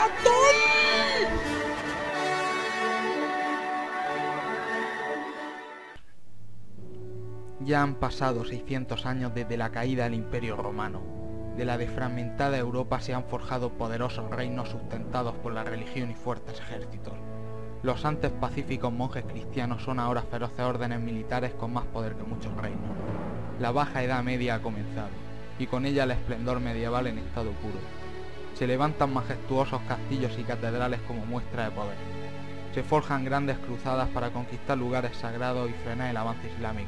ratón! Ya han pasado 600 años desde la caída del Imperio Romano. De la desfragmentada Europa se han forjado poderosos reinos sustentados por la religión y fuertes ejércitos. Los antes pacíficos monjes cristianos son ahora feroces órdenes militares con más poder que muchos reinos. La Baja Edad Media ha comenzado, y con ella el esplendor medieval en estado puro. Se levantan majestuosos castillos y catedrales como muestra de poder. Se forjan grandes cruzadas para conquistar lugares sagrados y frenar el avance islámico.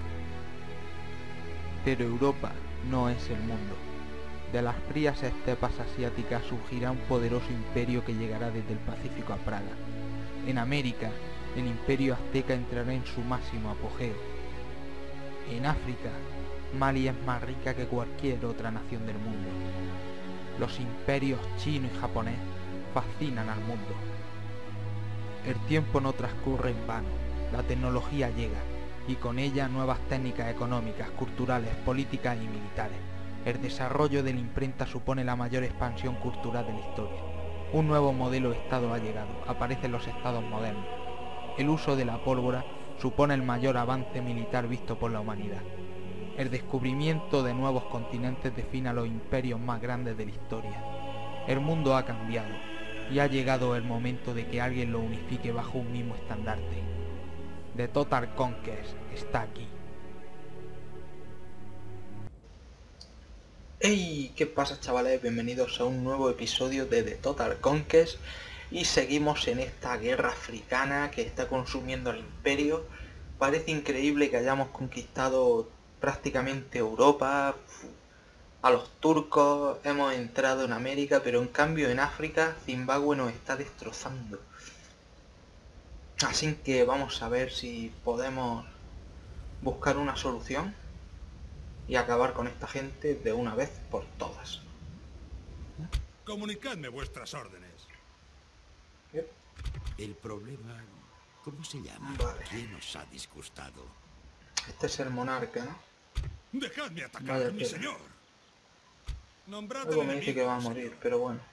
Pero Europa no es el mundo. De las frías estepas asiáticas surgirá un poderoso imperio que llegará desde el Pacífico a Praga. En América, el imperio azteca entrará en su máximo apogeo. En África, Mali es más rica que cualquier otra nación del mundo. Los imperios chino y japonés fascinan al mundo. El tiempo no transcurre en vano, la tecnología llega, y con ella nuevas técnicas económicas, culturales, políticas y militares. El desarrollo de la imprenta supone la mayor expansión cultural de la historia. Un nuevo modelo de Estado ha llegado, aparecen los estados modernos. El uso de la pólvora supone el mayor avance militar visto por la humanidad. El descubrimiento de nuevos continentes define a los imperios más grandes de la historia. El mundo ha cambiado, y ha llegado el momento de que alguien lo unifique bajo un mismo estandarte. The Total Conquest está aquí. Hey, ¿qué pasa, chavales? Bienvenidos a un nuevo episodio de The Total Conquest. Y seguimos en esta guerra africana que está consumiendo al imperio. Parece increíble que hayamos conquistado prácticamente Europa, a los turcos, hemos entrado en América, pero en cambio en África Zimbabue nos está destrozando. Así que vamos a ver si podemos buscar una solución y acabar con esta gente de una vez por todas. Comunicadme vuestras órdenes. Yep. El problema... ¿Cómo se llama? Vale. ¿Quién os ha disgustado? Este es el monarca, ¿no? Dejadme atacar, Vaya mi tela. señor. Nombrad Algo al me dice enemigo, que va a señor. morir, pero bueno.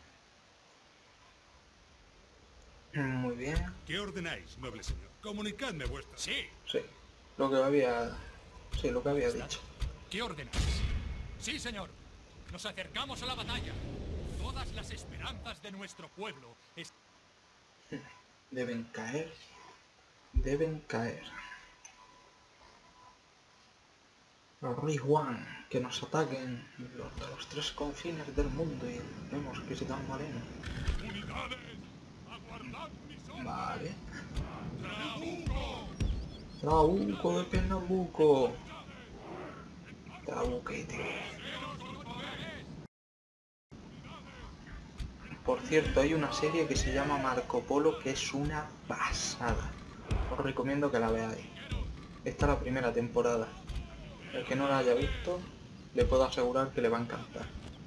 Muy bien. ¿Qué ordenáis, noble señor? Comunicadme vuestras... Sí. Sí, lo que había... Sí, lo que había dicho. ¿Qué ordenáis? Sí, señor. Nos acercamos a la batalla. Todas las esperanzas de nuestro pueblo Deben caer. Deben caer. Los rey Juan, que nos ataquen los de los tres confines del mundo y vemos que se dan morenos. ¡Unidades! ¡Aguardad mis órdenes! Vale. ¡Trabuco! Trabuco de Pernambuco. Trabuquete. Por cierto, hay una serie que se llama Marco Polo que es una pasada. Os recomiendo que la veáis. Esta es la primera temporada. El que no la haya visto, le puedo asegurar que le va a encantar.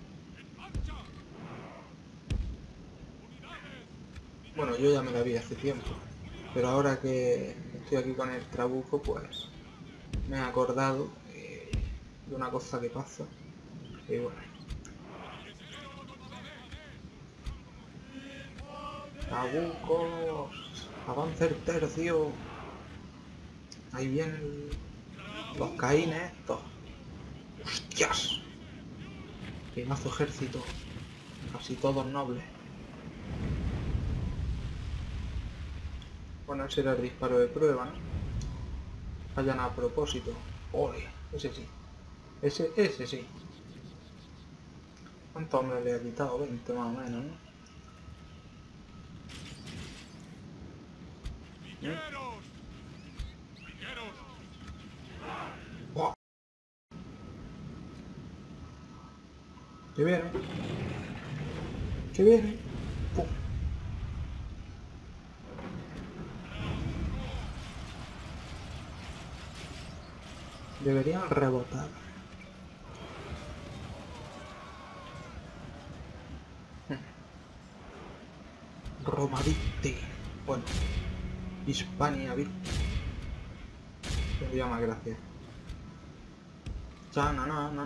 Bueno, yo ya me la vi hace tiempo, pero ahora que estoy aquí con el Trabuco, pues me he acordado de una cosa que pasa. Y bueno. Trabucos, avance el tercio. Ahí vienen los caínes estos. ¡Hostias! Qué mazo ejército. Casi todos nobles. Bueno, ese era el disparo de prueba, ¿no? Vayan a propósito. ¡Ole! Ese sí. Ese sí. ¿Cuántos hombres le ha quitado? 20 más o menos, ¿no? ¡Ligeros! ¡Ligeros! ¡Buah! ¿Qué viene? ¿Qué viene? ¡Pum! Deberían rebotar. Romadite. Bueno. Hispania, ¿viste? Tendría más gracia. Chanana, na, na, na, na, na, na, na, na, chanana, na, chanana, na, na, na.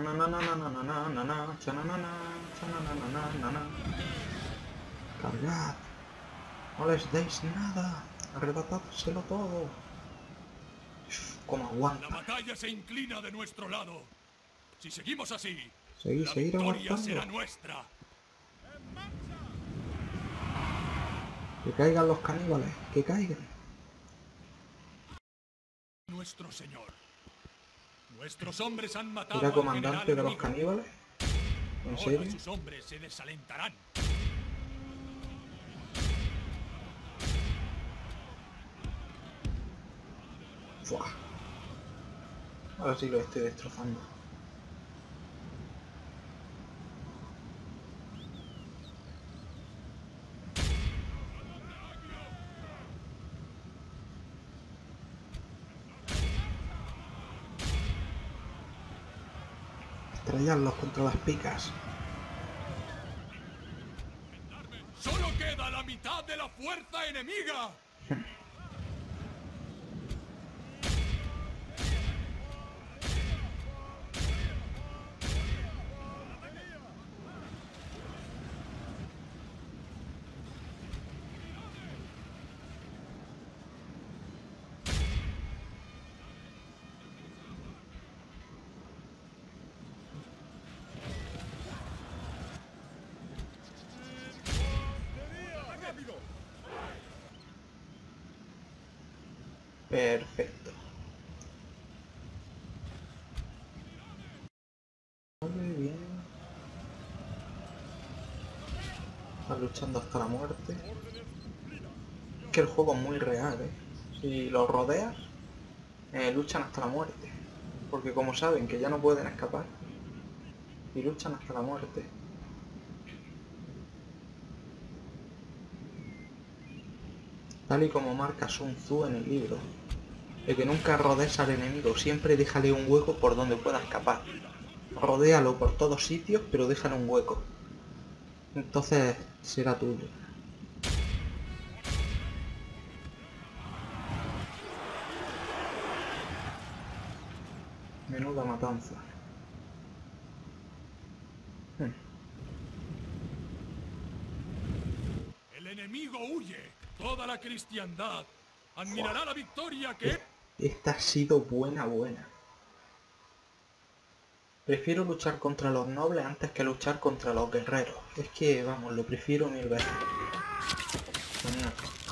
Cargad. No les deis nada. Arrebatádselo todo. Uf, cómo La aguanta. batalla se inclina de nuestro lado. Si seguimos así, Seguir la victoria aguantando. será nuestra. Que caigan los caníbales. Que caigan. Nuestro señor. Nuestros hombres han matado ¿Era al comandante general de los enemigo. caníbales? ¿En Ahora serio? sus hombres se desalentarán. Fuah. Ahora sí lo estoy destrozando. Estrellarlos contra las picas. ¡Solo queda la mitad de la fuerza enemiga! Perfecto. Vale, bien. Está luchando hasta la muerte. Es que el juego es muy real, ¿eh? Si los rodeas, luchan hasta la muerte. Porque como saben que ya no pueden escapar, y luchan hasta la muerte. Tal y como marca Sun Tzu en el libro, de que nunca rodees al enemigo, siempre déjale un hueco por donde pueda escapar. Rodéalo por todos sitios, pero déjale un hueco. Entonces será tuyo. Menuda matanza. El enemigo huye. Toda la cristiandad admirará la victoria que... Esta ha sido buena. Prefiero luchar contra los nobles antes que luchar contra los guerreros. Es que, vamos, lo prefiero 1000 veces. Genial.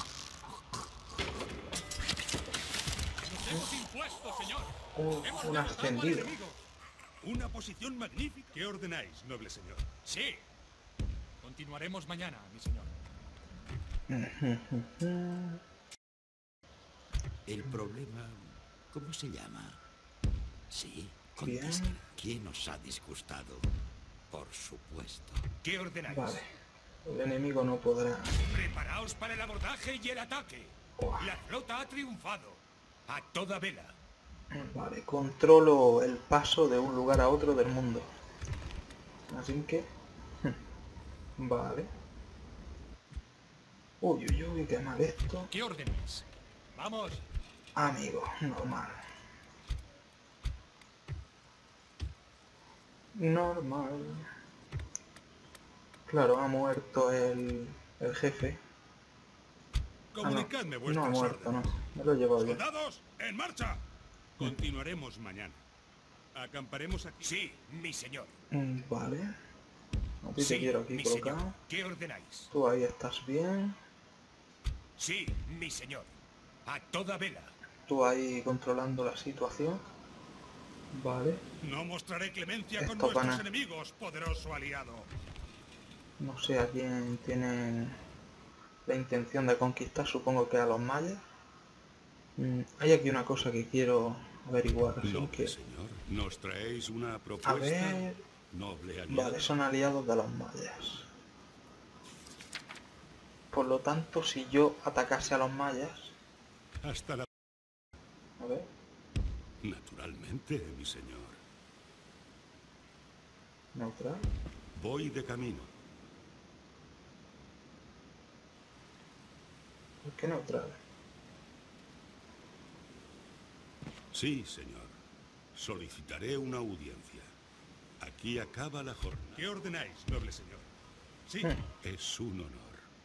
Nos hemos impuesto, señor. Hemos Un derrotado al ascendido. enemigo. Una posición magnífica. ¿Qué ordenáis, noble señor? Sí. Continuaremos mañana, mi señor. El problema, ¿cómo se llama? Sí, Bien. contesten. ¿Quién os ha disgustado? Por supuesto. ¿Qué ordenáis? Vale. El enemigo no podrá... Preparaos para el abordaje y el ataque. Buah. La flota ha triunfado. A toda vela. Vale, controlo el paso de un lugar a otro del mundo. Así que... Vale. Uy, qué mal esto. ¿Qué ordenáis? Vamos. Amigo, normal. Normal. Claro, ha muerto el jefe. Ah, Comunicadme no, vuestras no ha muerto, no. órdenes. Me lo he llevado yo. ¡Soldados, en marcha! Continuaremos mañana. ¿Acamparemos aquí? Sí, mi señor. Vale. A ti te Sí, quiero aquí mi colocado. señor. ¿Qué ordenáis? Tú ahí estás bien. Sí, mi señor. A toda vela. Tú ahí controlando la situación. Vale. No mostraré clemencia con Esto van nuestros a- enemigos, poderoso aliado. No sé a quién tienen la intención de conquistar, supongo que a los mayas. Hay aquí una cosa que quiero averiguar, así Noble que... señor, ¿nos traéis una A propuesta? ver... Noble aliado. Vale, son aliados de los mayas. Por lo tanto, si yo atacase a los mayas... Hasta la... A ver... Naturalmente, mi señor. Neutral. Voy de camino. ¿Por qué neutral? Sí, señor. Solicitaré una audiencia. Aquí acaba la jornada. ¿Qué ordenáis, noble señor? Sí, es un honor.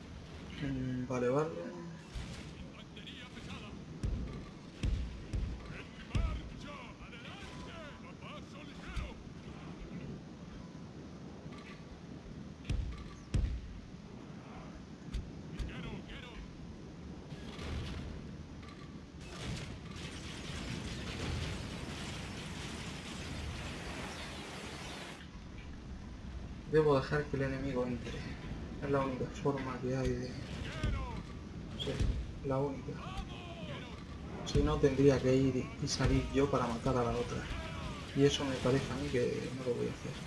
Vale, vale. Debo dejar que el enemigo entre. Es la única forma que hay de... Sí, la única. Si no, tendría que ir y salir yo para matar a la otra. Y eso me parece a mí que no lo voy a hacer.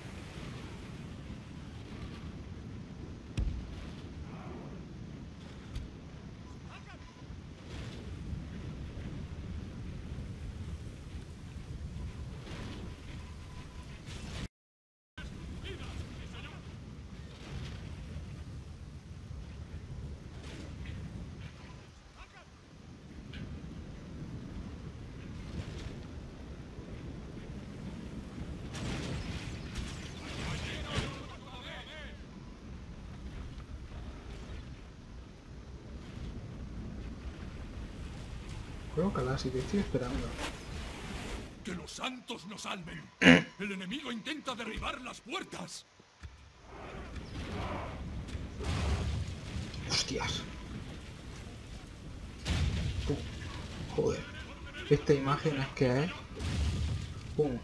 Colócala, si te estoy esperando. ¡Que los santos nos salven! ¡El enemigo intenta derribar las puertas! ¡Hostias! Joder. Esta imagen es que es... ¡Pum!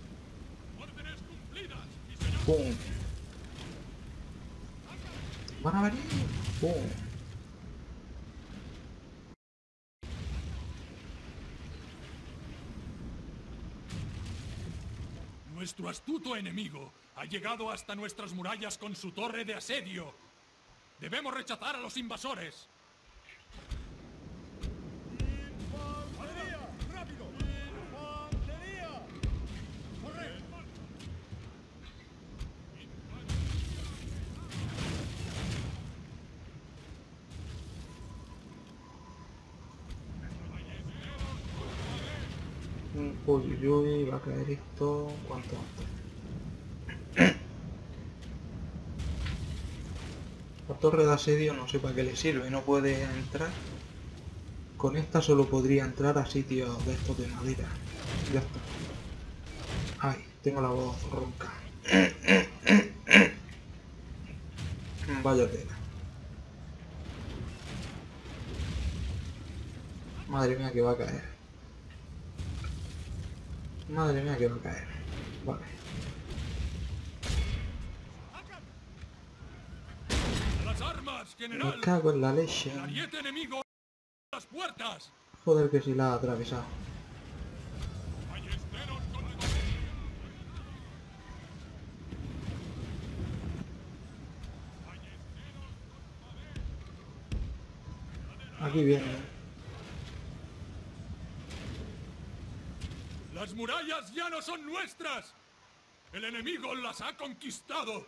¡Pum! ¿Van a venir? ¡Pum! Nuestro astuto enemigo ha llegado hasta nuestras murallas con su torre de asedio. Debemos rechazar a los invasores. ¡Infantería! ¡Rápido! ¡Infantería! ¡Corre! Uy, uy, uy, va a caer esto cuanto antes. La torre de asedio no sé para qué le sirve, no puede entrar. Con esta solo podría entrar a sitios de estos de madera. Ya está. Ay, tengo la voz ronca. Vaya tela. Madre mía que va a caer. Madre mía que va a caer. Vale. ¡Las armas, general! Me cago en la leche. ¡El ariete enemigo! ¡Las puertas! Joder que si la ha atravesado. ¡Ballesteros con Aquí viene. ¡Las murallas ya no son nuestras! ¡El enemigo las ha conquistado!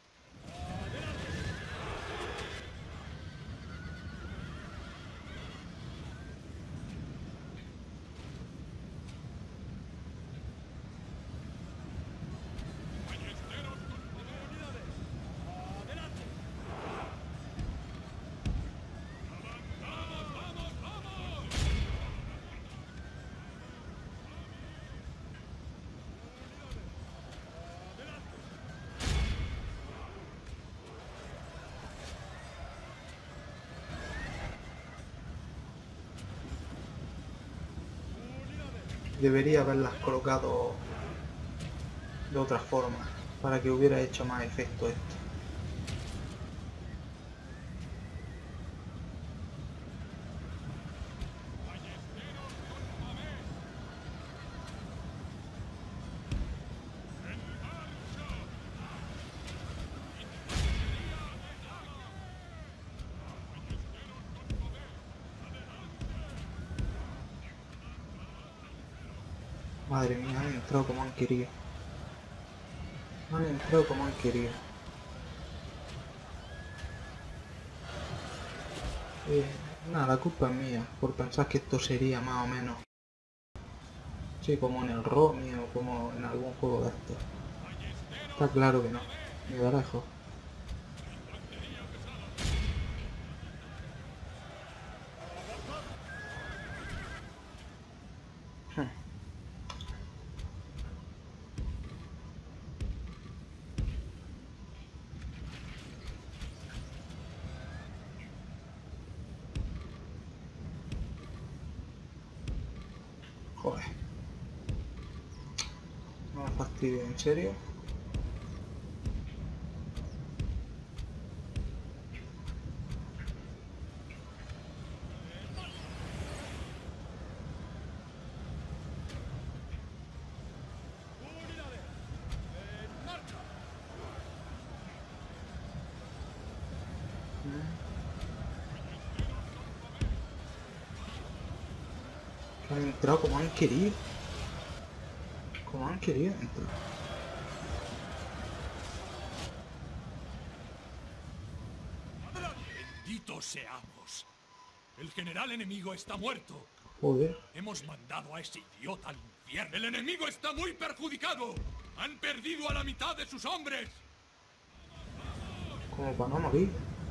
Debería haberlas colocado de otra forma para que hubiera hecho más efecto esto. Madre mía, han entrado como han querido. Han entrado como han querido. Nada, la culpa es mía, por pensar que esto sería más o menos. Sí, como en el Romy o como en algún juego de estos. Está claro que no. Ni de lejos. Joder. No me fastidio, en serio. Han entrado como han querido. Como han querido entrar. Benditos seamos. El general enemigo está muerto. Joder. Hemos mandado a ese idiota al infierno. El enemigo está muy perjudicado. Han perdido a la mitad de sus hombres. Como para no morir.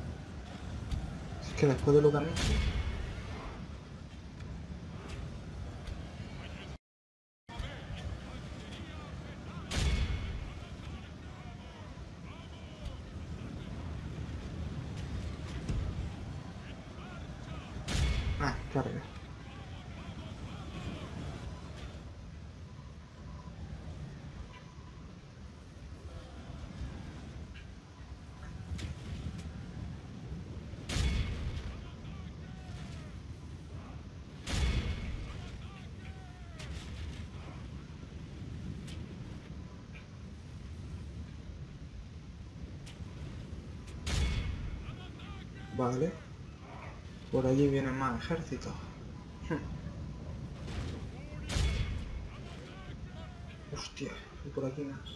Es que después de lo que han hecho. Ah, carga. Vale. Por allí vienen más ejércitos. Hostia, y por aquí más.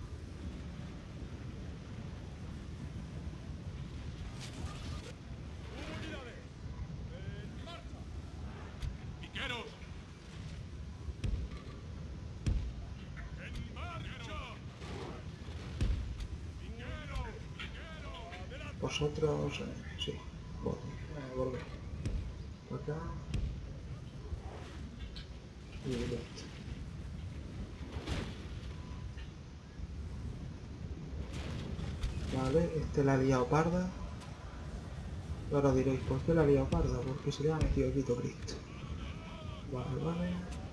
¡Piqueros! ¡En marcha! Vosotros, sí, volver. Por acá. Y directo. Vale, este la ha liado parda. Y ahora diréis, ¿por qué la ha liado parda? Porque se le ha metido Quito Cristo. Vale, vale.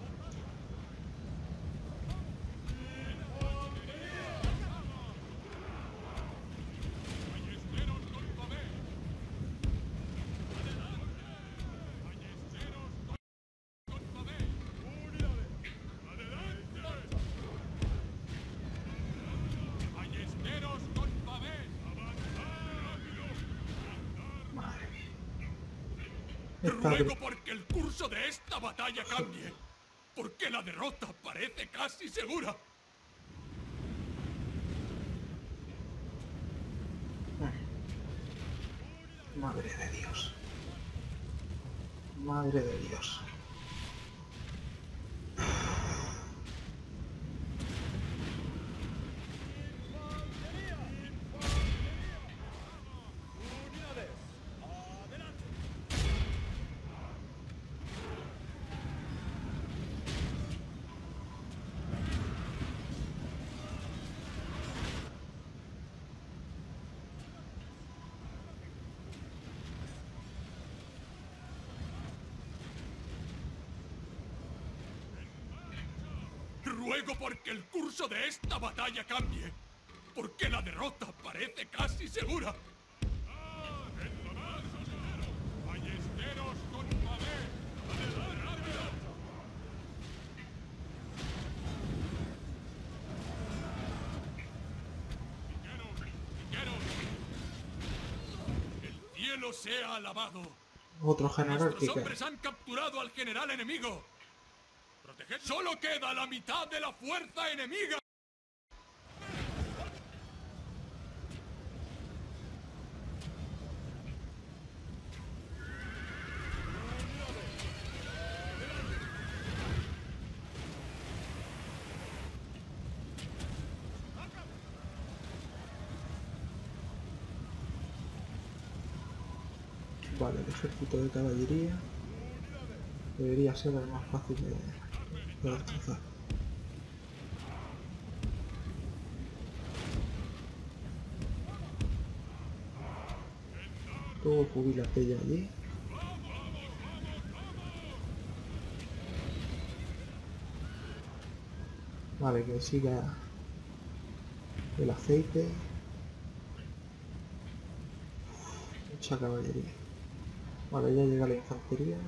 Madre mía. Está Ruego porque el curso de esta batalla cambie. Porque la derrota parece casi segura. Madre de Dios. Madre de Dios. Ruego porque el curso de esta batalla cambie. Porque la derrota parece casi segura. ¡Ballesteros con pavés! ¡Adelante, rápido! ¡Piqueros! ¡El cielo sea alabado! Otro general Nuestros que hombres han capturado al general enemigo. Proteger. Solo queda la mitad de la fuerza enemiga. Vale, el ejército de caballería debería ser el más fácil de destrozar. Tú jubílate ya allí. Vale, que siga el aceite. Mucha caballería. Vale, ya llega la infantería.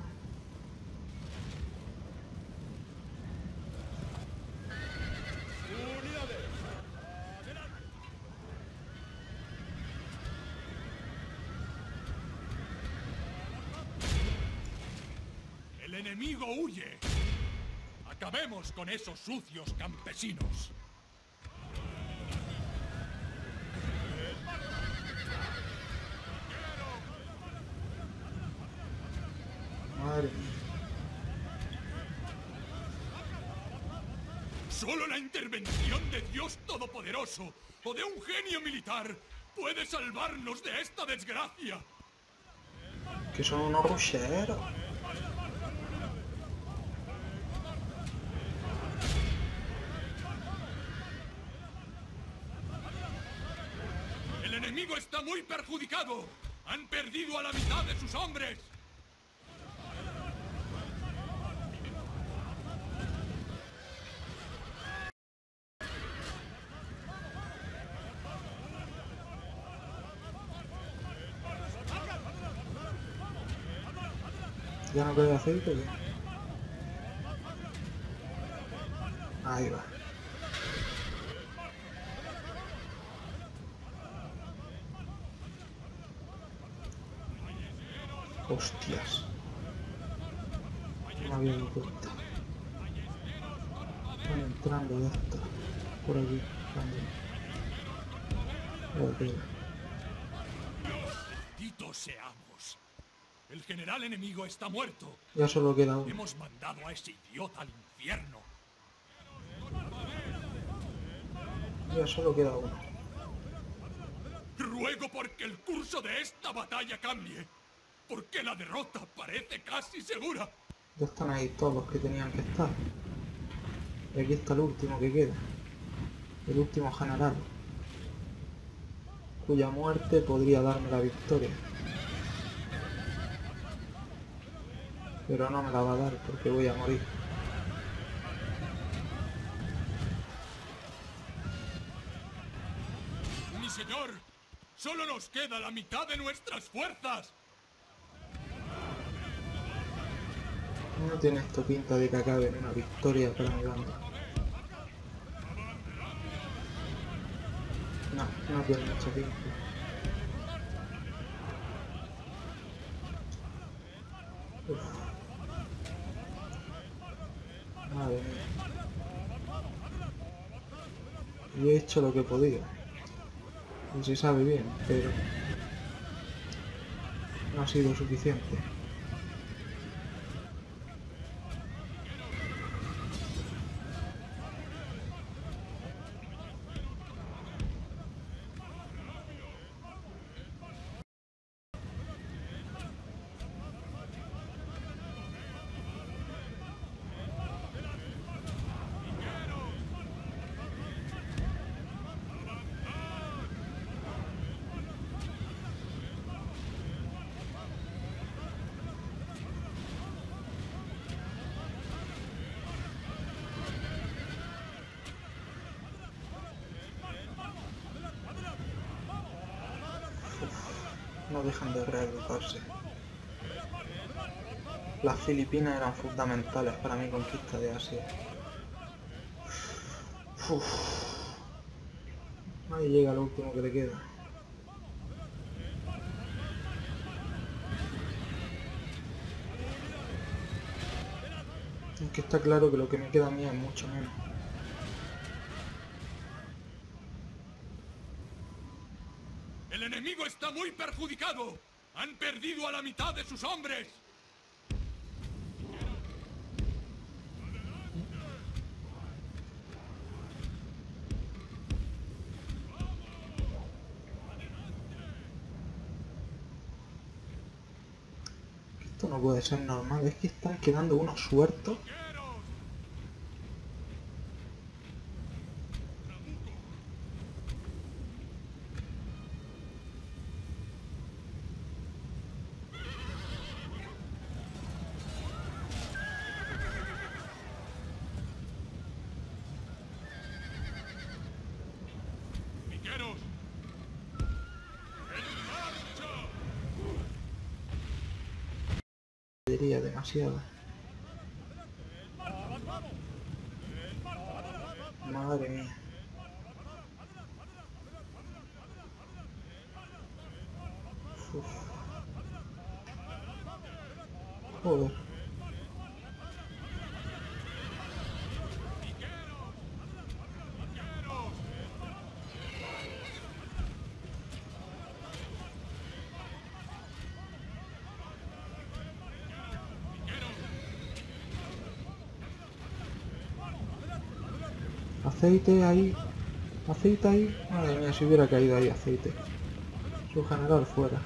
El enemigo huye. Acabemos con esos sucios campesinos. Madre mía. Solo la intervención de Dios Todopoderoso o de un genio militar puede salvarnos de esta desgracia. Que son unos rusheros. El enemigo está muy perjudicado. Han perdido a la mitad de sus hombres. Ya no queda aceite, ya. Ahí va. Hostias. No me había dado cuenta. Están entrando de esto. Por aquí también. Joder. Malditos seamos. El general enemigo está muerto. Ya solo queda uno. Hemos mandado a ese idiota al infierno. Ya solo queda uno. Ruego porque el curso de esta batalla cambie. Porque la derrota parece casi segura. Ya están ahí todos los que tenían que estar. Y aquí está el último que queda. El último general. Cuya muerte podría darme la victoria. Pero no me la va a dar porque voy a morir. Mi señor, solo nos queda la mitad de nuestras fuerzas. No tiene esto pinta de que acabe en una victoria para mi banda. No, no tiene mucha pinta. Uf. Madre mía. Y he hecho lo que he podido. Y se sabe bien, pero no ha sido suficiente. No dejan de reagruparse. Las Filipinas eran fundamentales para mi conquista de Asia. Uf. Ahí llega lo último que le queda. Es que está claro que lo que me queda a mí es mucho menos. El enemigo está muy perjudicado. Han perdido a la mitad de sus hombres. Esto no puede ser normal, es que están quedando unos suertos. Diría demasiado. Madre mía. Uf. Joder. Aceite ahí. Aceite ahí. Madre mía, si hubiera caído ahí aceite. Su general fuera.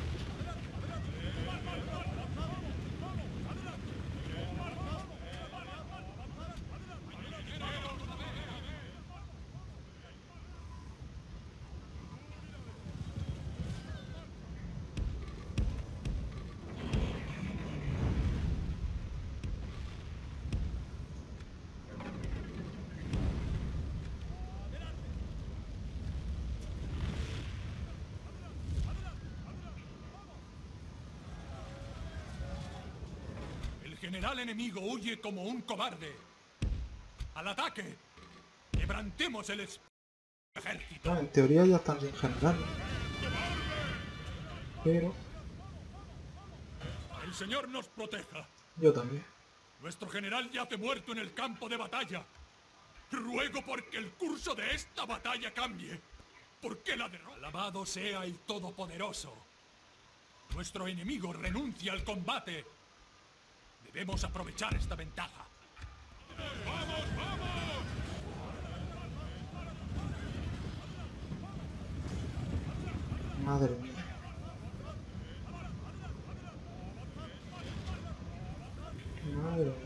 El general enemigo huye como un cobarde. ¡Al ataque! ¡Quebrantemos el ejército! No, en teoría ya están sin general. Pero ¡El Señor nos proteja! yo también. Nuestro general yace muerto en el campo de batalla. Ruego porque el curso de esta batalla cambie. Porque la derrota... Alabado sea el Todopoderoso. Nuestro enemigo renuncia al combate. Debemos aprovechar esta ventaja. ¡Vamos, vamos! Madre mía. Madre mía.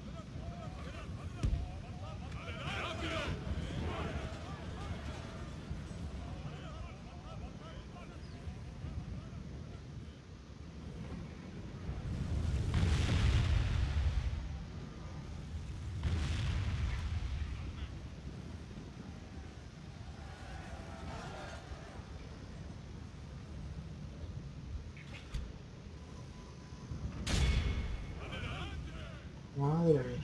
Madre mía.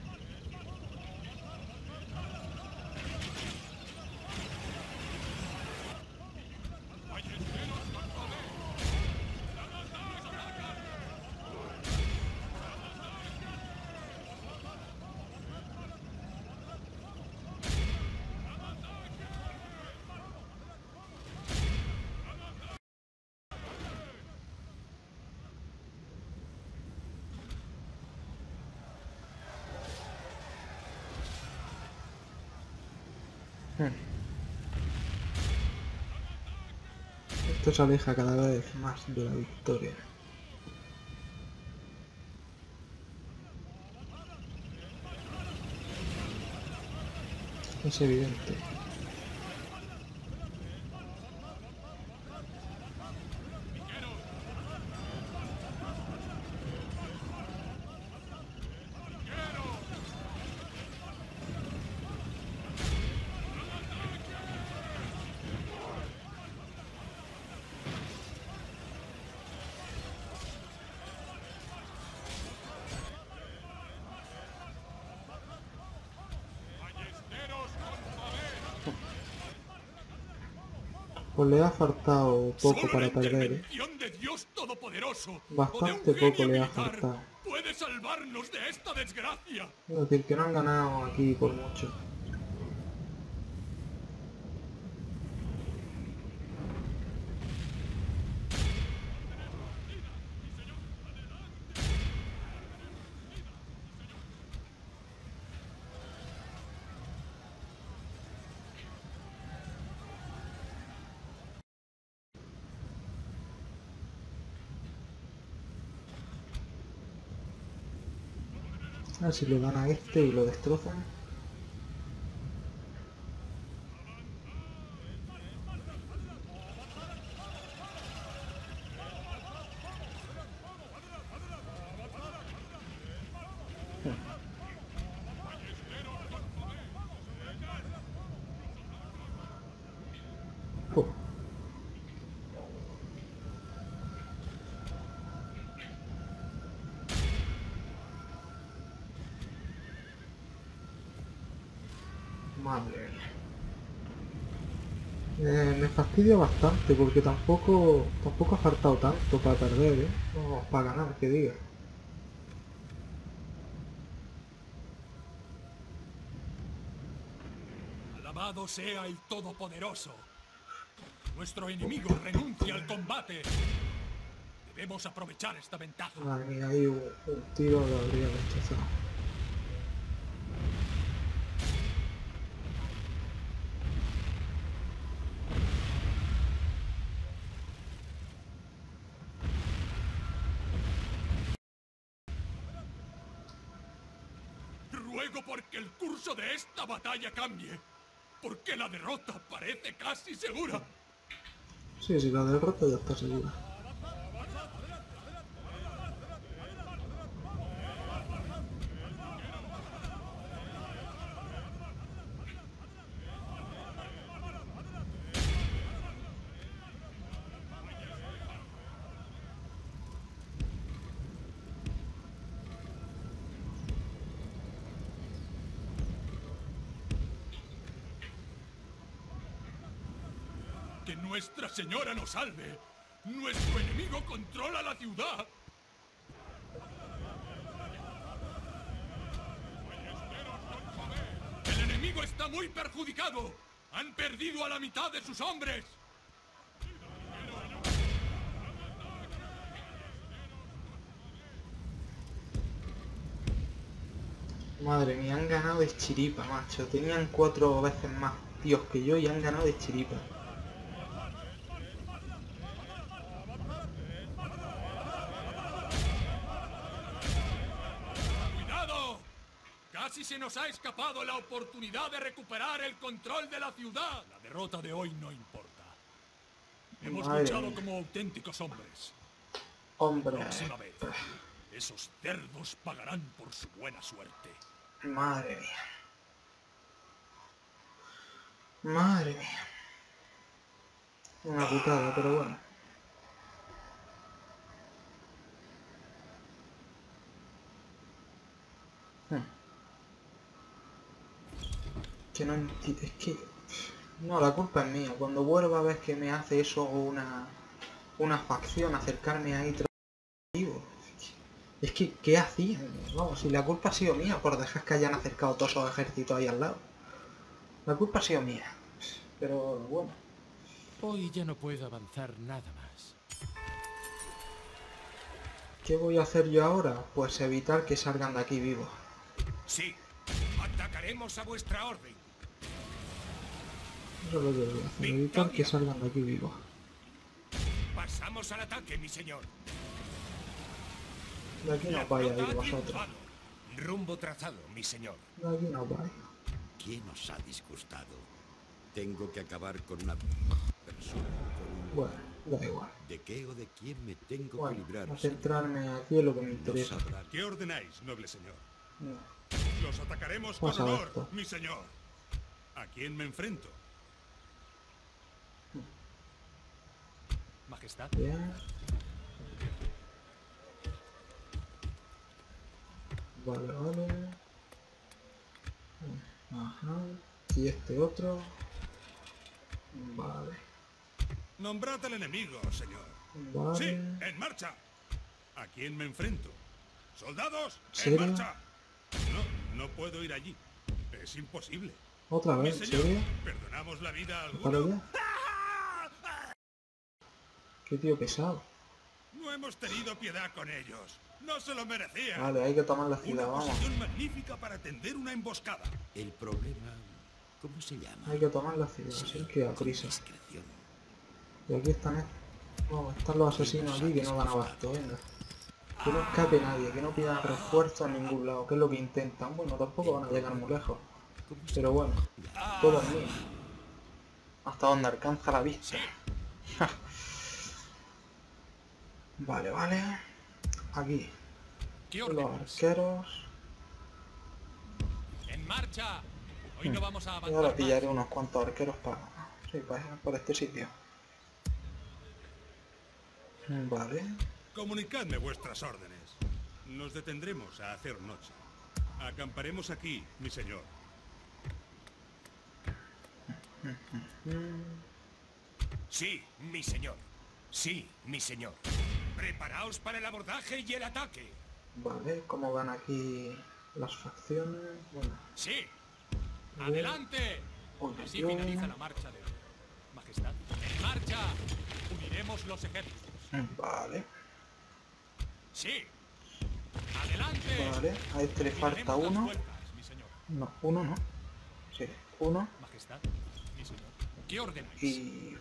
Esto se aleja cada vez más de la victoria. Es evidente. Pues le ha faltado poco Solo para la perder, intervención de Dios Todopoderoso Bastante o de un poco le genio ha militar faltado. puede salvarnos de esta desgracia. Es decir, que no han ganado aquí por mucho. A ver si le dan a este y lo destrozan. Oh. Madre mía. Me fastidia bastante porque tampoco ha faltado tanto para perder, ¿eh? No, para ganar, que diga. Alabado sea el Todopoderoso. Nuestro enemigo renuncia al combate. Debemos aprovechar esta ventaja. Madre mía, ahí un tiro lo habría rechazado. Ruego porque el curso de esta batalla cambie. Porque la derrota parece casi segura. Sí, sí, la derrota ya está segura. Que Nuestra Señora nos salve. Nuestro enemigo controla la ciudad. El enemigo está muy perjudicado. Han perdido a la mitad de sus hombres. Madre mía, han ganado de chiripa, macho. Tenían 4 veces más tíos que yo y han ganado de chiripa. ¡Cuidado! Casi se nos ha escapado la oportunidad de recuperar el control de la ciudad. La derrota de hoy no importa. Hemos Madre luchado mía. como auténticos hombres. Hombre, Próxima vez, esos cerdos pagarán por su buena suerte. madre mía. Madre mía. Una putada, pero bueno. Que no es que... No, la culpa es mía. Cuando vuelva a ver que me hace eso una facción, acercarme ahí vivo. Es que, ¿qué hacían? Vamos, si la culpa ha sido mía por dejar que hayan acercado todos esos ejércitos ahí al lado. La culpa ha sido mía. Pero bueno. Hoy ya no puedo avanzar nada más. ¿Qué voy a hacer yo ahora? Pues evitar que salgan de aquí vivos. Sí, atacaremos a vuestra orden. Eso es lo que voy a hacer, evitar que salgan de aquí vivos. Pasamos al ataque, mi señor. De aquí no vais a ir vosotros. Rumbo trazado, mi señor. De aquí no vais. ¿Quién os ha disgustado? Tengo que acabar con una persona. Bueno, da igual. ¿De qué o de quién me tengo que Bueno, librar? a centrarme aquí en lo que me No interesa. sabrá. ¿Qué ordenáis, noble señor? No. Los atacaremos con Pasa honor, esto. mi señor. ¿A quién me enfrento? Majestad. Bien. Vale, vale. Ajá. Y este otro. Vale. Nombrad al enemigo, señor. Vale. Sí, en marcha. ¿A quién me enfrento? ¡Soldados! ¿Serio? ¡En marcha! No puedo ir allí. Es imposible. Otra Mi vez, ¿en señor, serio? ¿perdonamos la vida a ¿Para alguno? allá? Qué tío pesado. No hemos tenido piedad con ellos. No se lo merecían. Vale, hay que tomar la Una ciudad, vamos. posición magnífica para tender una emboscada. El problema... ¿Cómo se llama? Hay que tomar la ciudad, sí, que a prisa. Discreción. Y aquí están, vamos, están los asesinos aquí que no dan abasto, venga. Que no escape nadie, que no pidan refuerzo a ningún lado, que es lo que intentan. Bueno, tampoco van a llegar muy lejos. Pero bueno, todo es mío. Hasta donde alcanza la vista. Vale, vale. Aquí. ¿Qué Los ordenas? arqueros. ¡En marcha! Hoy no vamos a Y avanzar ahora más. pillaré unos cuantos arqueros para... Sí, para este sitio. Vale. Comunicadme vuestras órdenes. Nos detendremos a hacer noche. Acamparemos aquí, mi señor. Sí, mi señor. Sí, mi señor. Preparaos para el abordaje y el ataque. Vale, ¿cómo van aquí las facciones? Bueno, Sí. bien. ¡Adelante! Uy, Así uy. finaliza la marcha de hoy. Majestad. ¡En marcha! Uniremos los ejércitos. Vale, Sí. ¡Adelante! vale. A este le falta Uniremos las uno. fuerzas, mi señor. No, uno no. Sí, uno. Majestad, mi señor. ¿Qué ordenáis? Y...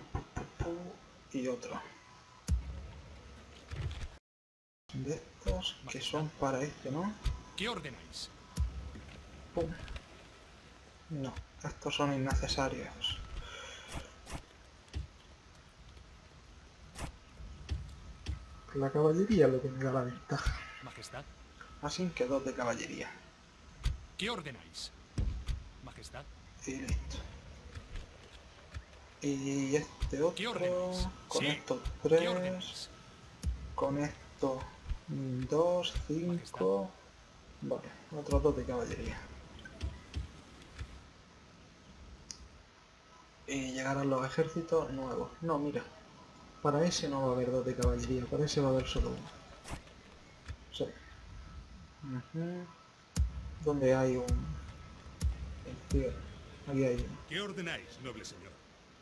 y otro. De estos que son para este, ¿no? ¿Qué ordenáis? Pum. No, estos son innecesarios. La caballería es lo que me da la ventaja. Majestad, Así que 2 de caballería. ¿qué ordenáis? Majestad, Y listo. Y este otro... ¿qué ordenáis? Con Sí. estos ¿Qué 3... ordenáis? Con estos 2, 5... Vale, otros 2 de caballería. Y llegarán los ejércitos nuevos. No, mira. Para ese no va a haber 2 de caballería, para ese va a haber solo uno. Sí. ¿Dónde hay un...? Aquí hay uno. ¿Qué ordenáis, noble señor?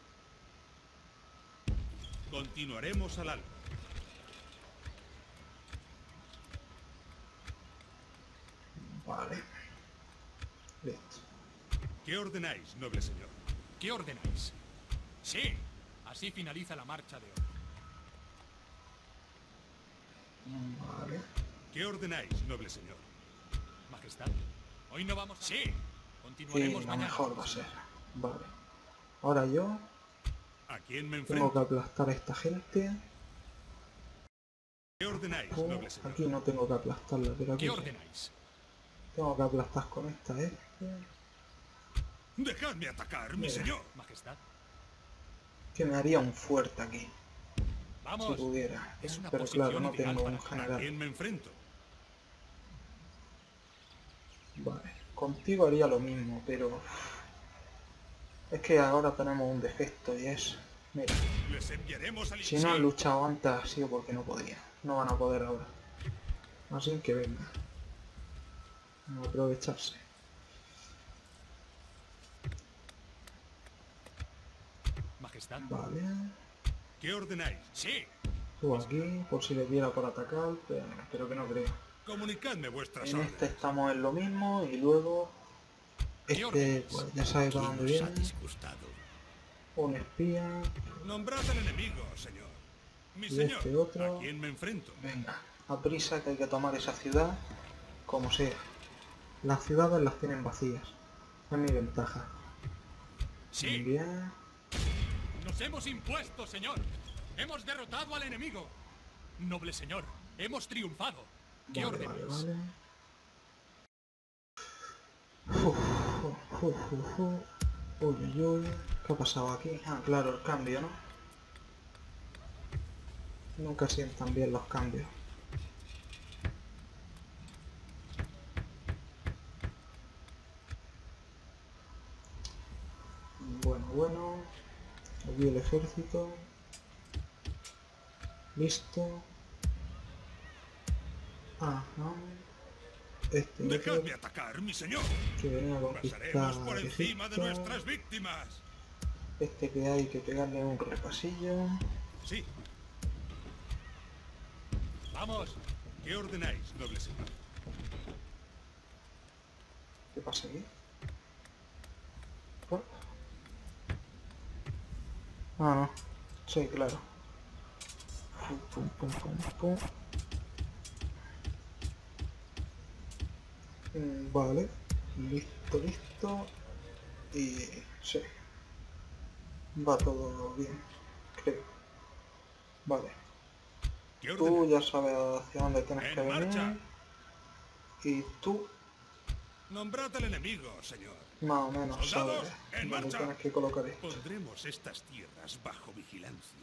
Continuaremos al alba. Vale. Listo. ¿Qué ordenáis, noble señor? ¿Qué ordenáis? Sí. Así finaliza la marcha de hoy. Vale. ¿Qué ordenáis, noble señor? Majestad, hoy no vamos... Sí. Y Continuaremos lo mañana. mejor va a ser. Vale. Ahora yo ¿A quién me tengo que enfrento? aplastar a esta gente. ¿Qué ordenáis, Oh, noble señor? aquí no tengo que aplastarla, pero aquí ¿Qué sí. ordenáis? Tengo que aplastar con esta, Dejadme atacar, mi Mira. señor. Majestad, Que me haría un fuerte aquí, si vamos. pudiera. Es una Pero posición claro, no ideal tengo para un ¿A general. quién me enfrento? Vale, contigo haría lo mismo, pero... Es que ahora tenemos un defecto y es... Mira, Les enviaremos al si no han infierno. luchado antes ha sido porque no podían. No van a poder ahora. Así que venga. A aprovecharse. Majestad. Vale. ¿Qué ordenáis? Sí. Tú aquí, por si le diera por atacar, pero que no creo. Comunicadme vuestras En órdenes. este estamos en lo mismo y luego... Este, órdenes? pues ya sabe para ¿Quién dónde os ha viene. disgustado? Un espía. Nombrad al enemigo, señor. Mi Y señor, este otro. ¿a quién me enfrento? Venga, a prisa que hay que tomar esa ciudad, como sea. Las ciudades las tienen vacías. Es mi ventaja. Sí. Bien. Nos hemos impuesto, señor. Hemos derrotado al enemigo. Noble señor, hemos triunfado. ¿Qué Vale, vale, ordenáis? vale. Uy, uy, uy. ¿Qué ha pasado aquí? Ah, claro, el cambio, ¿no? Nunca sientan bien los cambios. Bueno. Aquí el ejército. Listo. Ajá. Este Dejadme otro atacar, mi señor. que venía a Pasaremos por conquistar encima de Egipto. nuestras víctimas. Este que hay que pegarle un repasillo. Sí. Vamos. ¿Qué ordenáis, noble señor? ¿Qué pasa aquí? ¿Por? Ah, no. Sí, claro. Pum, pum, pum, pum. Vale. Listo. Y... sí. Va todo bien. Creo. Vale. ¿Qué Tú ordenáis? ya sabes hacia dónde tienes En que venir. marcha. Y tú, Nombrad al enemigo, señor. más o menos, Soldados, sabes en dónde marcha. tienes que colocar esto. Pondremos estas tierras bajo vigilancia.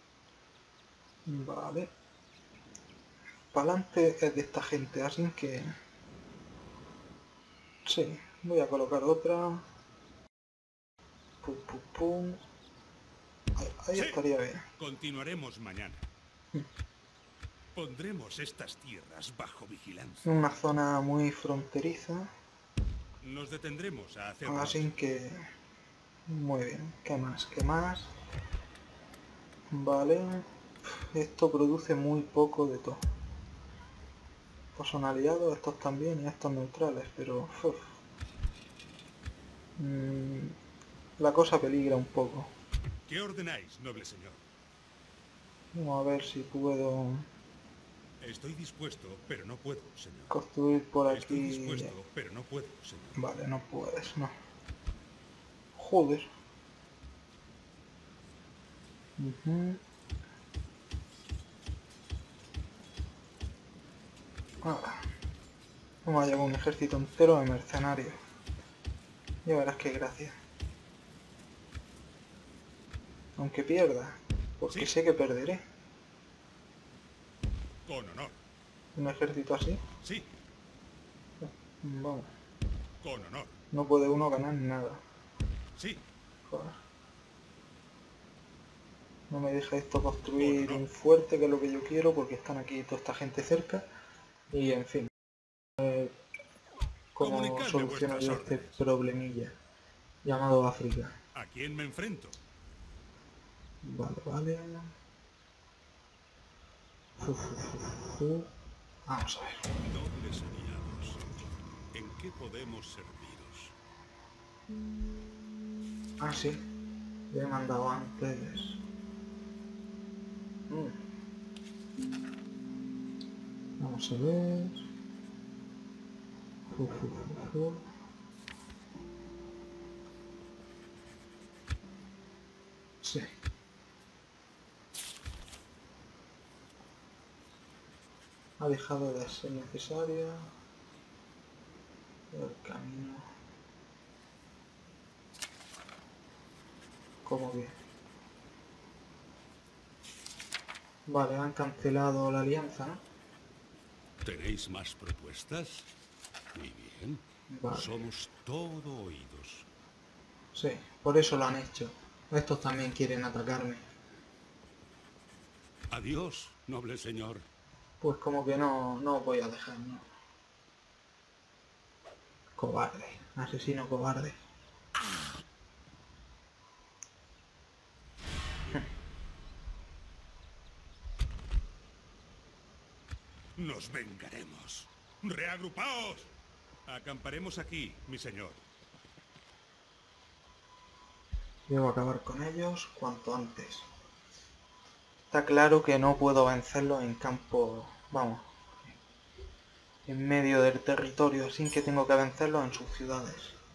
Vale. Pa'lante es de esta gente, así que... sí, voy a colocar otra. Pum, pum, pum. Ahí Sí. estaría bien. Continuaremos mañana. Pondremos estas tierras bajo vigilancia. Es una zona muy fronteriza, Nos detendremos a hacer así que... Muy bien. ¿Qué más? ¿Qué más? Vale. Esto produce muy poco de todo. Estos son aliados, estos también y estos neutrales, pero... la cosa peligra un poco. ¿Qué ordenáis, noble señor? Vamos a ver si puedo Estoy dispuesto, pero no puedo, señor. construir por Estoy aquí. dispuesto, pero no puedo, señor. Vale, no puedes, no. Joder. Vamos a llevar un ejército entero de mercenarios. Ya verás qué gracia. Aunque pierda, porque Sí. sé que perderé. Con honor. Un ejército así. Sí, Vamos. con honor. No puede uno ganar nada. Sí, Joder. No me deja esto construir Bueno, no. un fuerte, que es lo que yo quiero, porque están aquí toda esta gente cerca. Y en fin. ¿Cómo Comunicadme soluciono vuestras yo este órdenes. problemilla llamado África? ¿a quién me enfrento? Vale, vale. Vamos a ver. Nobles aliados, ¿en qué podemos serviros? Ah, sí. Le he mandado antes. Vamos a ver. Sí. Ha dejado de ser necesaria. El camino. ¿Cómo bien? Vale, han cancelado la alianza, ¿no? ¿Tenéis más propuestas? Muy bien. Vale. Somos todo oídos. Sí, por eso lo han hecho. Estos también quieren atacarme. Adiós, noble señor. Pues como que no os voy a dejar, ¿no? Cobarde, asesino cobarde. Nos vengaremos. ¡Reagrupaos! Acamparemos aquí, mi señor. Debo acabar con ellos cuanto antes. Está claro que no puedo vencerlos en campo, vamos, en medio del territorio, así que tengo que vencerlos en sus ciudades.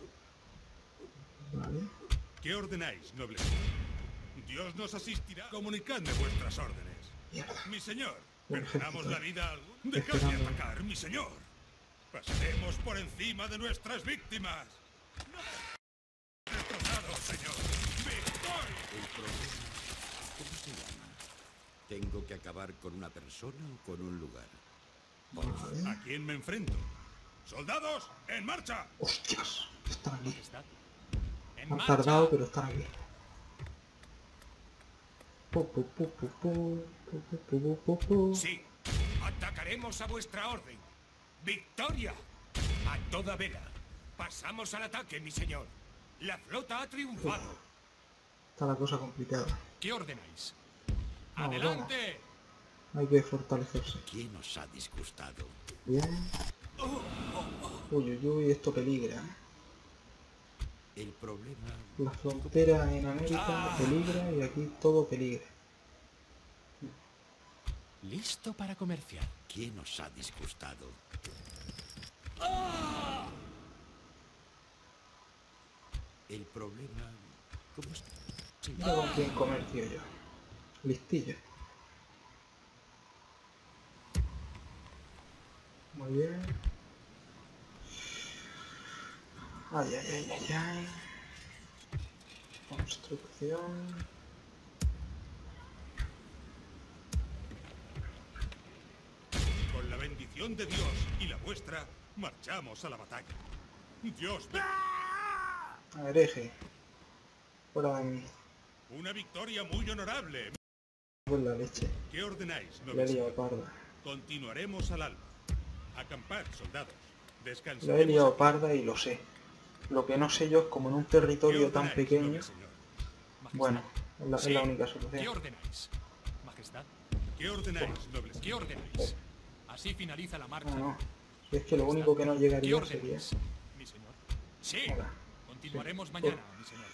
Vale. ¿Qué ordenáis, noble señor? Dios nos asistirá. Comunicadme vuestras órdenes. Mierda. Mi señor, Un ¿perdonamos ejército. la vida a algún? Dejadme Esperando. atacar, mi señor. Pasaremos por encima de nuestras víctimas. No destrozado, señor. ¡Victoria! El problema... ¿Cómo se llama? ¿Tengo que acabar con una persona o con un lugar? Vale. ¿A quién me enfrento? ¡Soldados, en marcha! ¡Hostias! Están aquí. ¡En Han marcha! tardado, pero están aquí. Pu, pu, pu, pu, pu, pu, pu, pu, pu, pu. Sí, atacaremos a vuestra orden. ¡Victoria! A toda vela. Pasamos al ataque, mi señor. La flota ha triunfado. Está la cosa complicada. ¿Qué ordenáis? Vamos, ¡Adelante! Hay que fortalecerse. ¿Quién os ha disgustado? Bien. Uy, uy, uy, esto peligra, ¿eh? El problema... La frontera en América peligra y aquí todo peligra. Listo para comerciar. ¿Quién os ha disgustado? El problema... ¿Cómo es? Mira con quién comercio yo. Listillo. Muy bien. Ay, ay, ay, ay, ay. Construcción. Con la bendición de Dios y la vuestra, marchamos a la batalla. Dios me... Hereje. Fuera de mí. Una victoria muy honorable. Por la leche. ¿Qué ordenáis, Le he noble liado señor? parda. Continuaremos al alba. Acampad, soldados. Lo he Descansaremos liado aquí. parda y lo sé. Lo que no sé yo es como en un ¿Qué territorio tan ordenáis, pequeño. noble señor? Majestad. Bueno, es la única ¿Qué solución. ordenáis? Majestad. ¿Qué ordenáis, noble ¿Qué señor? ordenáis? Así finaliza la marcha. No, no. Si es que lo Majestad. único que no ¿Qué llegaría sería... ordenáis, mi señor? Sí. Hola. Continuaremos Sí. mañana, mi señor.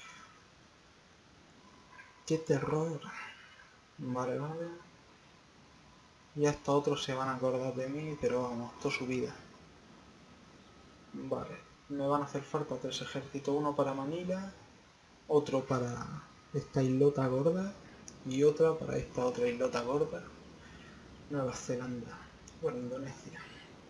¡Qué terror! Vale, vale. Y estos otros se van a acordar de mí, pero vamos, toda su vida. Vale. Me van a hacer falta 3 ejércitos. Uno para Manila, otro para esta islota gorda y otra para esta otra islota gorda. Nueva Zelanda. Bueno, Indonesia.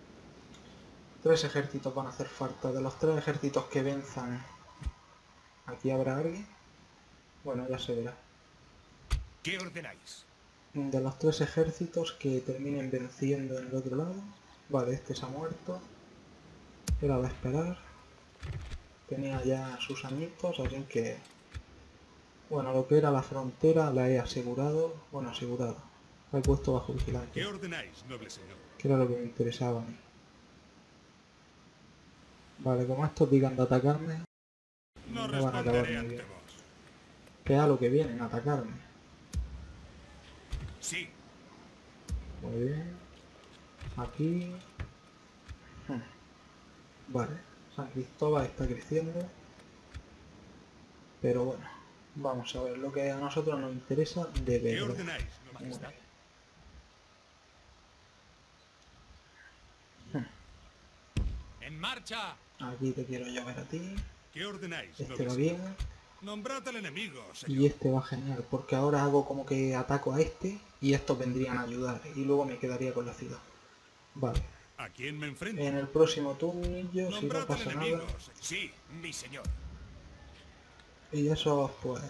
3 ejércitos van a hacer falta. De los 3 ejércitos que venzan, ¿aquí habrá alguien? Bueno, ya se verá. ¿Qué ordenáis? De los 3 ejércitos que terminen venciendo en el otro lado. Vale, este se ha muerto. Era de esperar. Tenía ya sus añitos, así que... Bueno, lo que era la frontera la he asegurado. Bueno, asegurado. La he puesto bajo ¿Qué vigilancia. ordenáis, noble señor? Que era lo que me interesaba a mí. Vale, como estos digan de atacarme, No me van a acabar responderé muy ante bien. vos. Que a lo que vienen, a atacarme. Sí. Muy bien. Aquí. Vale. San Cristóbal está creciendo. Pero bueno. Vamos a ver lo que a nosotros nos interesa de ¿Qué verdad. ordenáis, noble Majestad. ¡En marcha! Aquí te quiero yo ver a ti. ¿Qué ordenáis, Este noble va señor? bien. Nombrad al enemigo, Y señor. este va genial. Porque ahora hago como que ataco a este. Y estos vendrían a ayudar. Y luego me quedaría con la ciudad. Vale. ¿A quién me enfrento? En el próximo turnillo, si no Nombrad al pasa enemigo, nada. señor. Sí, mi señor. Y eso, pues...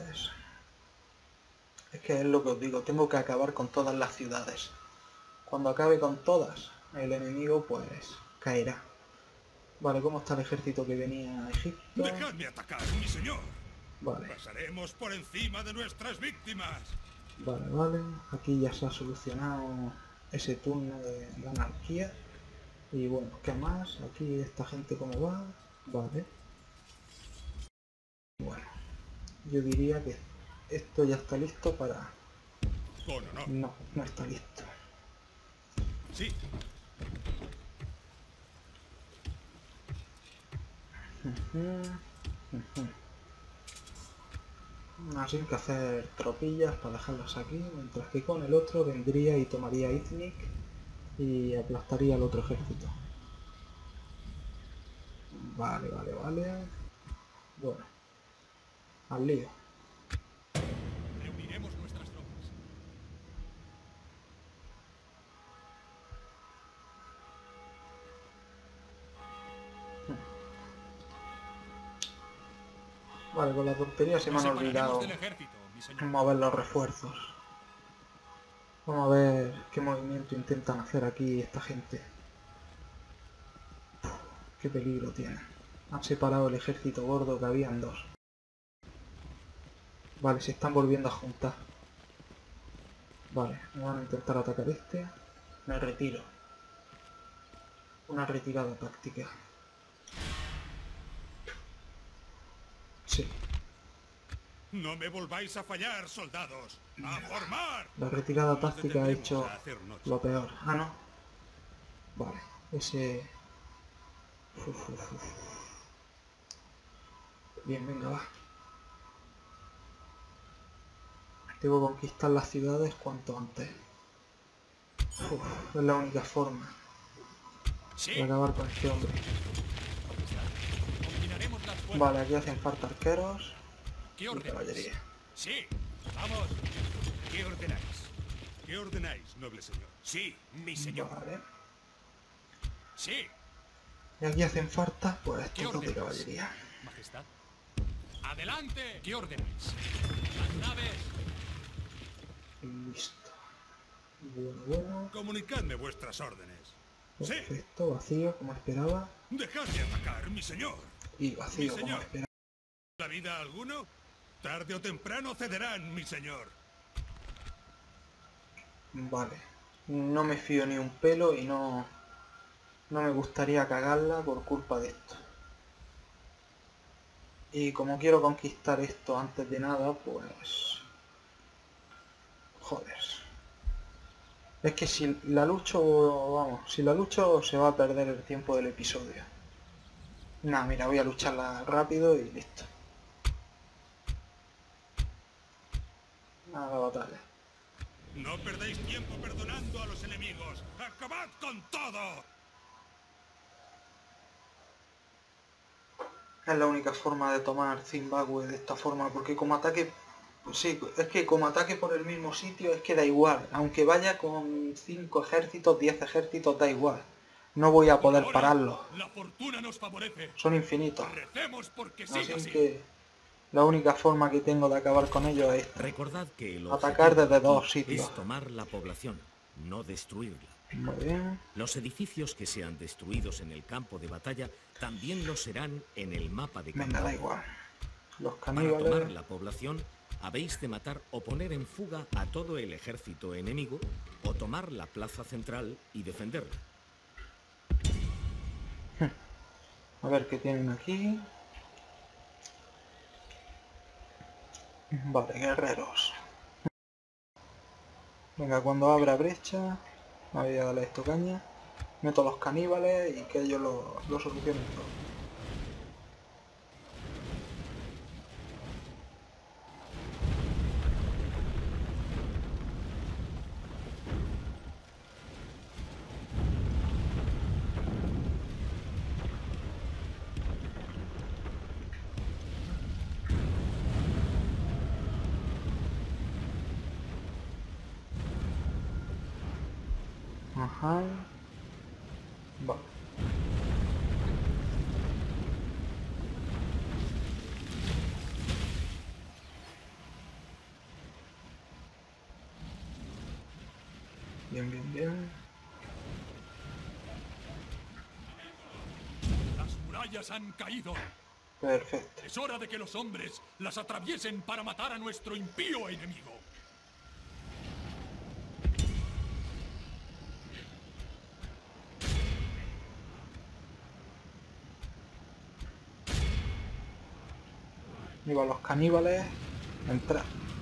Es que es lo que os digo, tengo que acabar con todas las ciudades. Cuando acabe con todas, el enemigo, pues, caerá. Vale, ¿cómo está el ejército que venía a Egipto? Dejadme atacar, mi señor. Vale, Pasaremos por encima de nuestras víctimas. vale, vale. Aquí ya se ha solucionado ese turno de la anarquía. Y bueno, ¿qué más? Aquí esta gente cómo va. Vale. Bueno, yo diría que esto ya está listo para... Con honor. No, no está listo. Sí. Así que hacer tropillas para dejarlas aquí, mientras que con el otro vendría y tomaría Iznik y aplastaría al otro ejército. Vale, vale, vale. Bueno, al lío. Reuniremos nuestras tropas. Vale, con la tontería se me Nos han separaremos olvidado del ejército, mi señor. mover los refuerzos. Vamos a ver qué movimiento intentan hacer aquí esta gente. Qué peligro tienen. Han separado el ejército gordo que habían dos. Vale, se están volviendo a juntar. Vale, me van a intentar atacar este. Me retiro. Una retirada táctica. Sí, No me volváis a fallar, soldados. ¡A formar! la retirada Nos táctica ha detendremos hecho a hacer noche. lo peor. Ah, no. Vale, ese... Uf. Bien, venga, va. Debo conquistar las ciudades cuanto antes. Es la única forma Sí. de acabar con este hombre. Combinaremos las fuerzas. Vale, aquí hacen falta arqueros ¿Qué y ordenáis? caballería. Sí. Vamos. ¿Qué ordenáis? ¿Qué ordenáis, noble señor? Sí, mi señor. Vale. Sí. Y aquí hacen falta, pues, ¿Qué estos de ordenas? caballería. Majestad. ¡Adelante! ¿Qué ordenáis? ¡Las naves! Listo. Bueno. Comunicadme vuestras órdenes. Sí. Perfecto, vacío, como esperaba. Dejadme atacar, mi señor. Y vacío, Mi como señor. esperaba. ¿La vida a alguno? Tarde o temprano cederán, mi señor. Vale. No me fío ni un pelo y no me gustaría cagarla por culpa de esto. Y como quiero conquistar esto antes de nada, pues... Joder. Es que si la lucho, vamos, si la lucho se va a perder el tiempo del episodio. Nah, mira, voy a lucharla rápido y listo. Nada, batalla. No perdáis tiempo perdonando a los enemigos. ¡Acabad con todo! Es la única forma de tomar Zimbabue de esta forma, porque como ataque... Pues sí, es que como ataque por el mismo sitio es que da igual. Aunque vaya con 5 ejércitos, 10 ejércitos, da igual. No voy a poder pararlo. La fortuna nos favorece. Son infinitos. Recemos porque siga Así así. que la única forma que tengo de acabar con ellos es esta. Recordad que el Atacar objetivo desde aquí dos sitios. es tomar la población, no destruirla. Muy bien. Los edificios que sean destruidos en el campo de batalla también lo serán en el mapa de Venga, da campaña. igual. Los Para tomar caníbales... la población, habéis de matar o poner en fuga a todo el ejército enemigo o tomar la plaza central y defenderla. A ver qué tienen aquí. Vale, guerreros. Venga, cuando abra brecha, voy a darle esto caña. Meto los caníbales y que ellos lo solucionen todo. Ajá. Vale. Bien, bien, bien. Las murallas han caído. Perfecto. Es hora de que los hombres las atraviesen para matar a nuestro impío enemigo. Digo, los caníbales, entrar.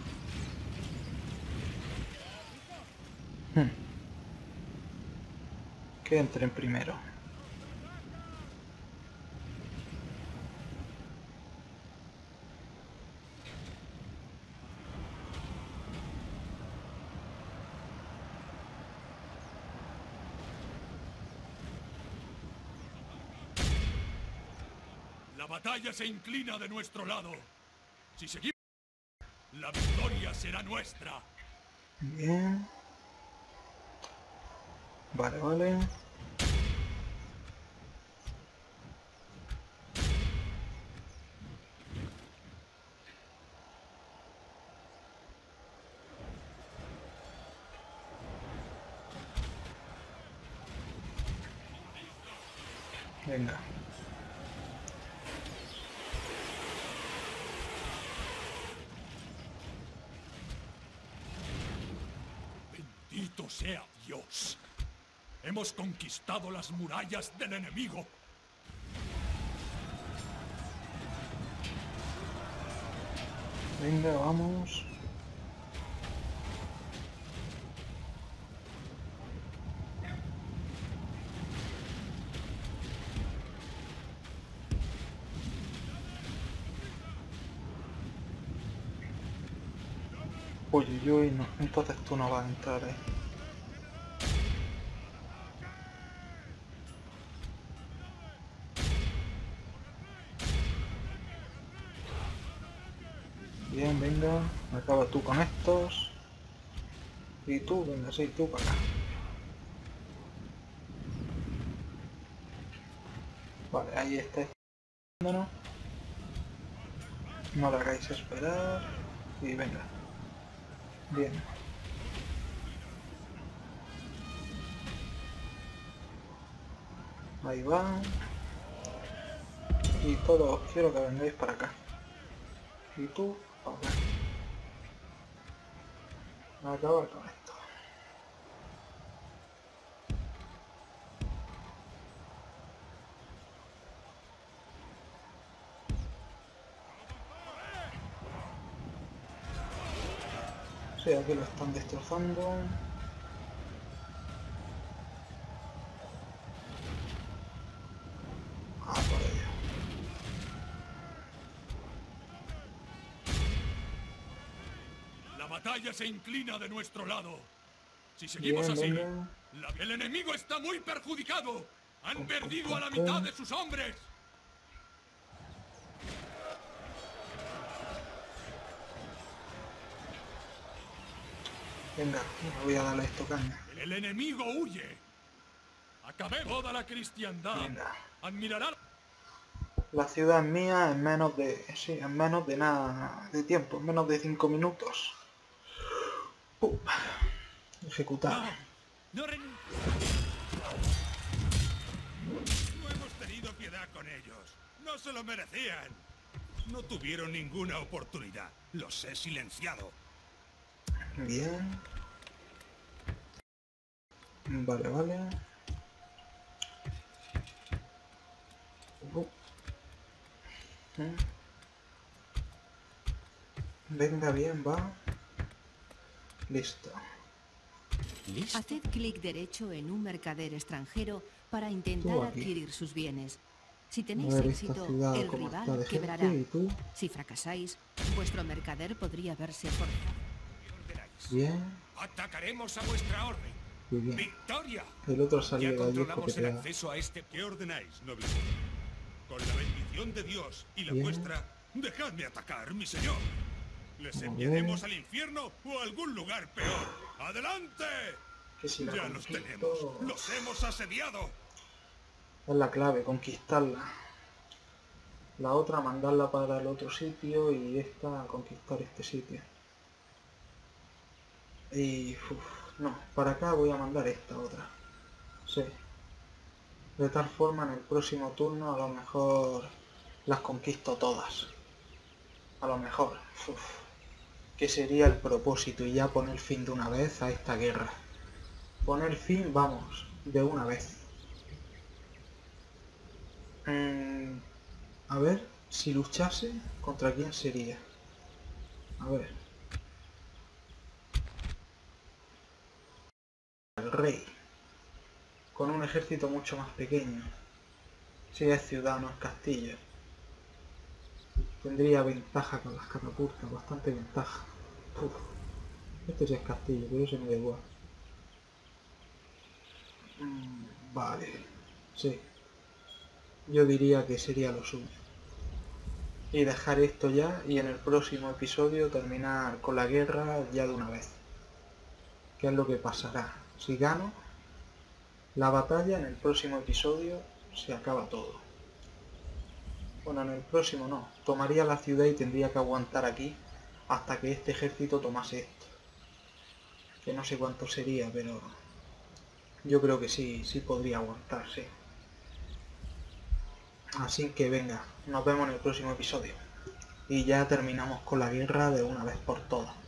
Que entren primero. La batalla se inclina de nuestro lado. Si seguimos, la victoria será nuestra. Bien. Vale, vale. Venga. Bendito sea Dios. Hemos conquistado las murallas del enemigo. Venga, vamos. Uy, uy, uy, no. Entonces tú no vas a entrar ahí. Bien, venga. Acaba tú con estos. Y tú, venga, sí, tú para acá. Vale, ahí está. No lo hagáis esperar. Y venga. Bien. Ahí va. Y todos quiero que vengáis para acá. Y tú Joder. Voy a acabar con esto. Sí, aquí lo están destrozando. Ah, por ello. La batalla se inclina de nuestro lado. Si seguimos Bien, así, venga. el enemigo está muy perjudicado. Han perdido a la pum. mitad de sus hombres. Venga, me voy a darle esto caña. El enemigo huye. Acabemos toda la cristiandad. Venga. Admirará. La ciudad es mía en menos de... sí, en menos de nada de tiempo, en menos de 5 minutos. ¡Pum! Ejecutar. No hemos tenido piedad con ellos. No se lo merecían. No tuvieron ninguna oportunidad. Los he silenciado. Bien. Vale, vale. Venga, bien, va. Listo. ¿Listo? Haced clic derecho en un mercader extranjero para Tú intentar aquí. adquirir sus bienes. Si A tenéis ver esta éxito, ciudad el como está rival de gente quebrará. y tú. Si fracasáis, vuestro mercader podría verse forzado. ¿Qué ordenáis? Bien. Atacaremos a vuestra orden. Y bien. ¡Victoria! El otro Ya salió de allí controlamos el porque acceso a este... ¿Qué ordenáis, noble señor? Con la bendición de Dios y la Bien. vuestra, dejadme atacar, mi señor. ¿Les Muy enviaremos bien. al infierno o a algún lugar peor? ¡Adelante! que si la Ya los conquisto, tenemos. ¡Los hemos asediado! es la clave, conquistarla. La otra mandarla para el otro sitio y esta conquistar este sitio. Y no, para acá voy a mandar esta otra. Sí. De tal forma en el próximo turno a lo mejor las conquisto todas. A lo mejor. Que sería el propósito y ya poner fin de una vez a esta guerra. Poner fin, vamos, de una vez. A ver, si luchase, ¿contra quién sería? A ver. El rey. Con un ejército mucho más pequeño. Si es ciudad, no es castillo. Tendría ventaja con las catapultas, bastante ventaja. Uf. Este sí es castillo, pero ese me da igual. Vale. Sí. Yo diría que sería lo suyo. Y dejar esto ya y en el próximo episodio terminar con la guerra ya de una vez. ¿Qué es lo que pasará? Si gano la batalla, en el próximo episodio se acaba todo. Bueno, en el próximo no. Tomaría la ciudad y tendría que aguantar aquí hasta que este ejército tomase esto. Que no sé cuánto sería, pero yo creo que sí podría aguantar, sí. Así que venga, nos vemos en el próximo episodio. Y ya terminamos con la guerra de una vez por todas.